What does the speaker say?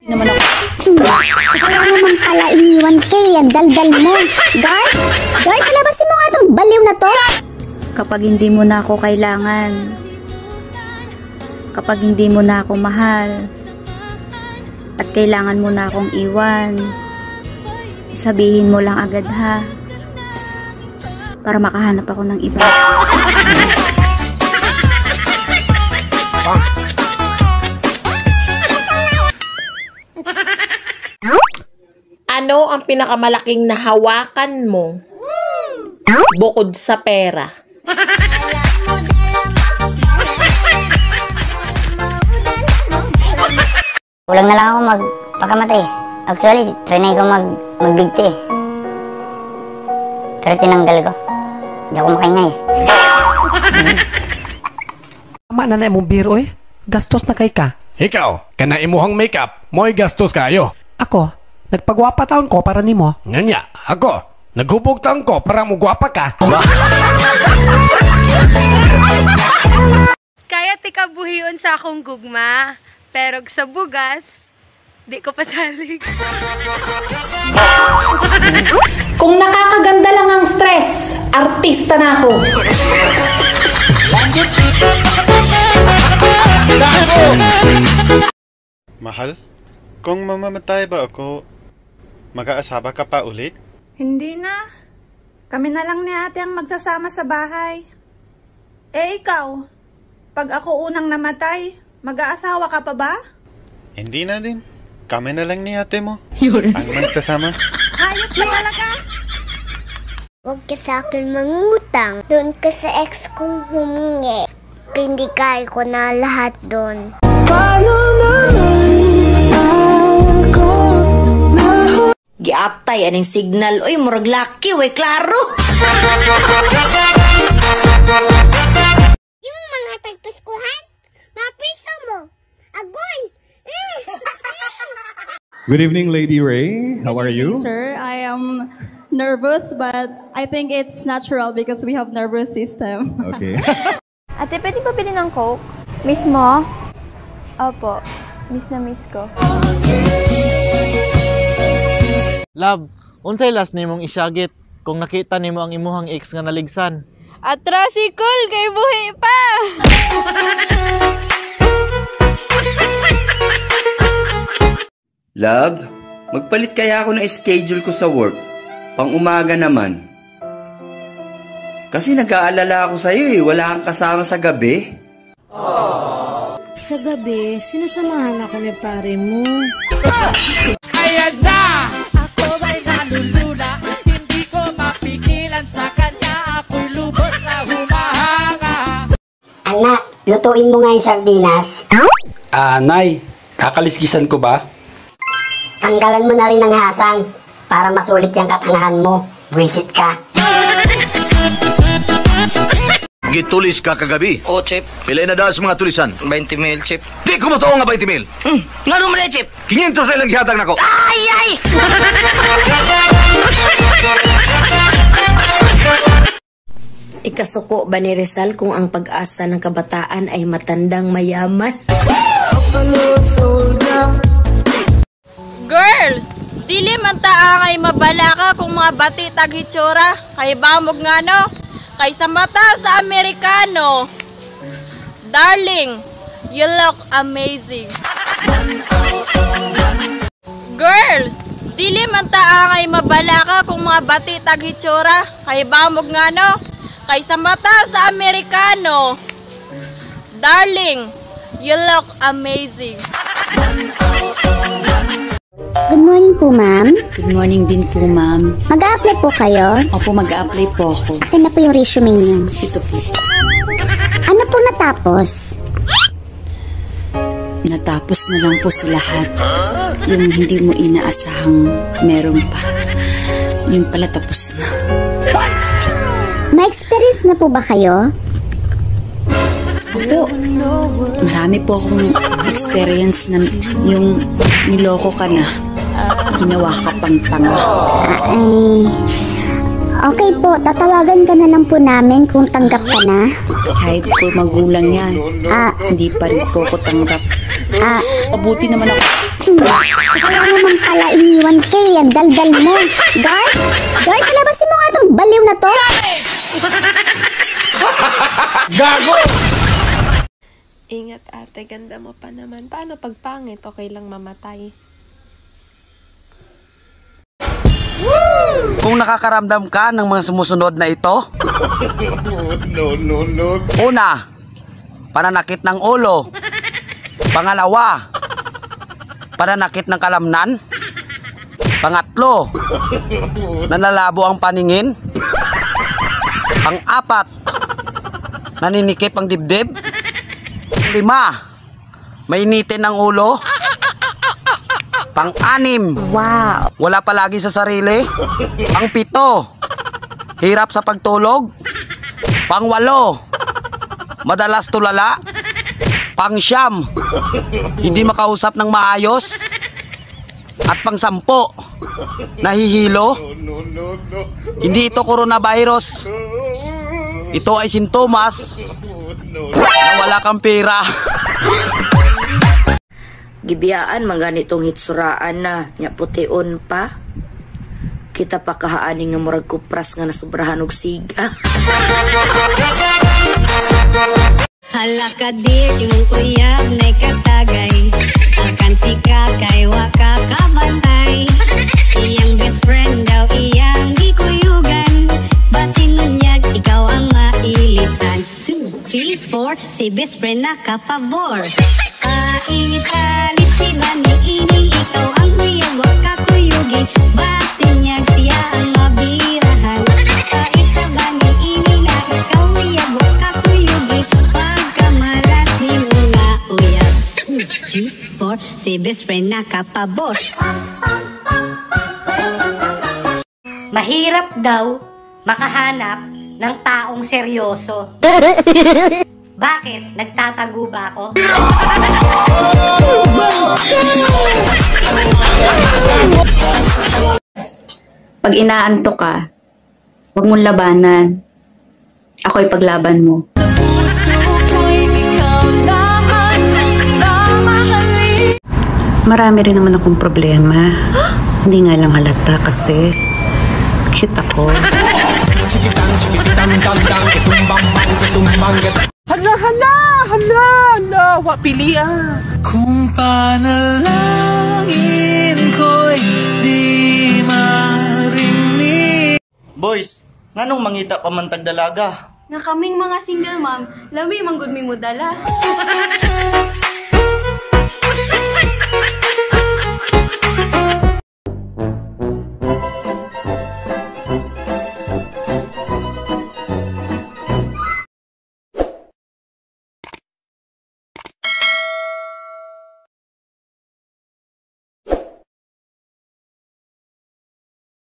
Naman ako. Kaya naman pala iniwan kay ang daldal mo. Guard? Guard, palabasin mo nga itong baliw na to. Kapag hindi mo na ako kailangan, kapag hindi mo na ako mahal, at kailangan mo na akong iwan, sabihin mo lang agad ha, para makahanap ako ng iba. Ano ang pinakamalaking nahawakan mo bukod sa pera? Kulang na lang ako magpakamatay. Actually, trinay ko magbigti. Pero tinanggal ko. Hindi ako makaingay. Tama na mong biro eh. Gastos na kay ka. Ikaw, kana imuhang makeup, mo'y gastos kayo. Ako, nagpagwapa taon ko para nimo. Nganya, ako, naghubog taon ko para mo gwapa ka. Kaya tika buhiyon sa akong gugma, pero sa bugas, di ko pasalig. Kung nakakaganda lang ang stress, artista na ako. Mahal, kung mamamatay ba ako, mag-aasawa ka pa ulit? Hindi na. Kami na lang ni ate ang magsasama sa bahay. Eh ikaw, pag ako unang namatay, mag-aasawa ka pa ba? Hindi na din. Kami na lang ni ate mo ang magsasama. Hayop ka talaga. Huwag ka sa akin mangutang. Doon ka sa ex kong humingi. Pindikay ko na lahat doon. Giatay aning signal. Uy, murag laki, way klaro. Yung mga tagpaskuhan, mapiso mo. Agoy! Good evening, Lady Ray. How are you? Sir, I am nervous, but I think it's natural because we have nervous system. Okay. Ate, pwede ba bilhin ng Coke? Miss mo? Opo. Miss na miss ko. Love, unsay last nimong isyagit kung nakita nimo ang imuhang ex nga naligsan? Atrasikol kay buhi pa! Love, magpalit kaya ako ng schedule ko sa work. Pang umaga naman. Kasi nag-aalala ako sa'yo eh. Wala kang kasama sa gabi. Sa gabi, sinasamahan ako ni pare mo. Ayan na! Ako ba'y nalulula? Hindi ko mapigilan sa kanya. Ako'y lubos na humahanga. Anak, lutuin mo nga yung sardinas. Nay, kakaliskisan ko ba? Tanggalan mo na rin ng hasang para masulit yung katangahan mo. Buwisit ka. Gitulis ka kagabi. O, Chip. Pilay na daw sa mga tulisan. 20 mil, Chip. Di ko matuong nga 20 mil. Nga naman eh, Chip. 500 na lang gihatag na ko. Ay, ay! Ikasuko ba ni Rizal kung ang pag-asa ng kabataan ay matandang mayaman? Girls, dili man ta angay mabalaka kung mga bati taghitsura. Kay bamog nga no. Kay sa mata sa Amerikano. Darling, you look amazing. Girls, dili man ta angay mabalaka kung mga bati taghitsura. Kay bamog nga no. Kay sa mata sa Amerikano. Darling, you look amazing. Good morning po, ma'am. Good morning din po, ma'am. Mag-a-apply po kayo? Opo, mag-a-apply po ako. Akin na po yung resume niyo. Ito po. Ano po natapos? Natapos na lang po sa lahat. Yung hindi mo inaasahang meron pa. Yun pala tapos na. May experience na po ba kayo? Opo. Marami po akong experience na yung niloko ka na. Ginawa ka pang tanga. Ay, okay po, tatawagan ka na lang po namin kung tanggap ka na. Kahit po magulang yan, hindi pa rin po ako tanggap. Mabuti naman ako. naman kay yan daldal mo. Guard, palabasin mo nga itong baliw na to. Gago! Ingat ate, ganda mo pa naman. Paano pag pangit? Okay lang mamatay. Kung nakakaramdam ka ng mga sumusunod na ito, no. Una, pananakit ng ulo. Pangalawa, pananakit ng kalamnan. Pangatlo, nanlalabo ang paningin. Pang-apat, naninikip ang dibdib. Lima, mainitin ang ulo. Pang-anim, wow, wala palagi sa sarili. Pang-pito, hirap sa pagtulog. Pang-walo, madalas tulala. Pang-siyam, hindi makausap ng maayos. At pang-sampo, nahihilo. Hindi ito coronavirus. Ito ay sintomas na wala kang pera. Gibiyaan man ganitong hitsuraan na nya pution pa. Kita pa kahaani nga murag kupras nga nasubrahan og siga. Hala ka dir, imong uyab na'y katagay. Akan si kakay, waka kabantay. Iyang best friend daw, iyang gikuyugan. Basin nunyag, ikaw ang mailisan. 2, 3, 4, si best friend nakapabor. Alit si Bani, ini ikaw ang uyab, waka kuyugi. Basin niyag, siya ang mabirahan. Ait ka Bani, ini na ikaw uyab, waka kuyugi. Pagkamalas ni mga uyab. 2, 3, 4, si best friend nakapabor. Mahirap daw makahanap ng taong seryoso. Bakit? Nagtatago ba ako? Pag inaantok ka, huwag mong labanan. Ako'y paglaban mo. Marami rin naman akong problema. Hindi nga lang halata kasi cute ako. Hala, wapilian. Kung panalangin ko'y di marinig. Boys, nganong mangita pa man tagdalaga? Nga kaming mga single mom, lami manggod mi mo dala.